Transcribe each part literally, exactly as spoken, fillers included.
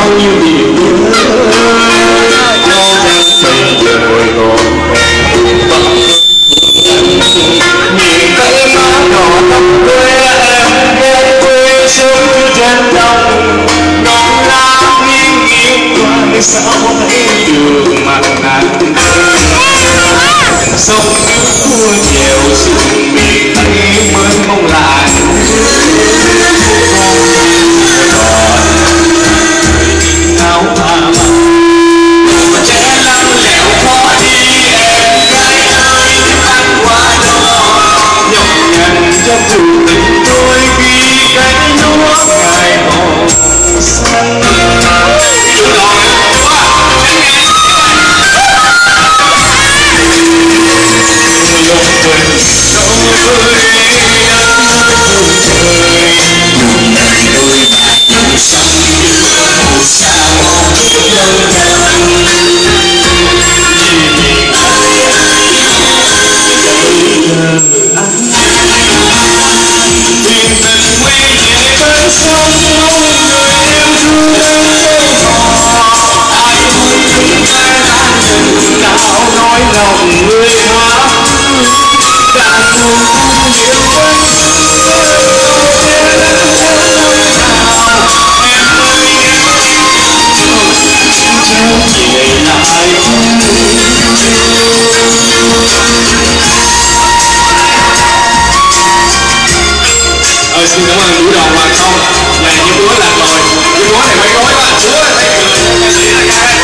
bao nhiêu điều nhớ lo rằng bây giờ còn miền tây má đỏ tóc quê em ghé quê sớm trên đồng non lá nghiêng nghiêng qua sao thấy được mặt nàng sông nước cua nhiều xuồng miền tây mới mong lại áo hoa mặt trẻ lăng lẹo khó đi em gái ơi ăn qua đó nhọc nhằn cho cuộc tình tôi ghi cánh lúa ngày hồng xanh nói lòng người tha càng buồn nhiều quên em ơi về lại ơi xin cảm ơn buổi đầu mà không là những búa lạc rồi những búa này mấy gói quá búa là thấy cười ca sĩ là ca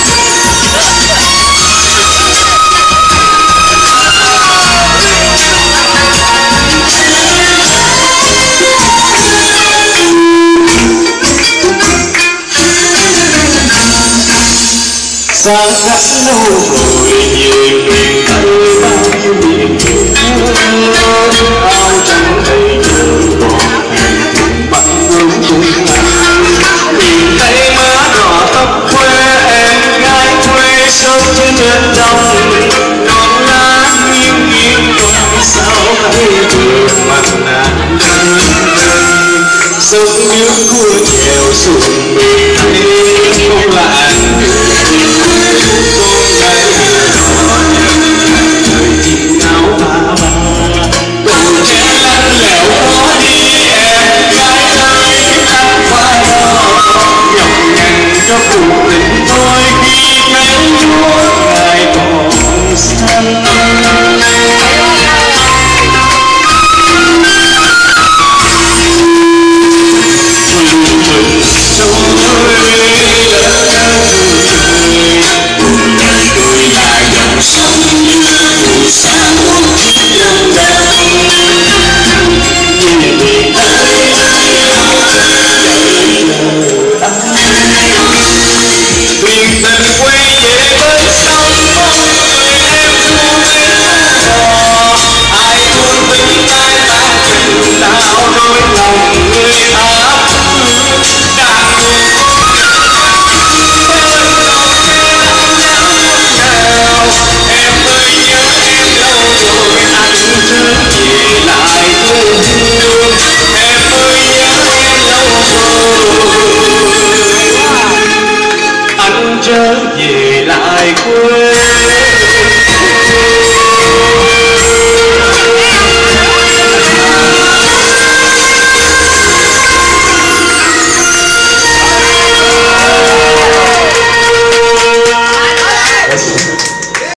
xa cách lâu rồi về miền tây bao nhiêu niềm nhớ áo trắng đầy trời còn hẹn bắt gương tung nắng miền tây má đỏ tóc quê em gái quê sâu trên miền đông non lá nghiêng nghiêng còn sao thấy được mặt nàng sông nước cua chèo xuồng miền